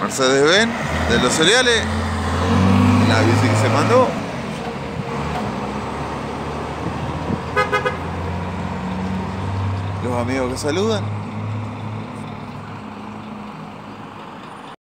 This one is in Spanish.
Mercedes-Benz de los cereales. La bici que se mandó. Los amigos que saludan.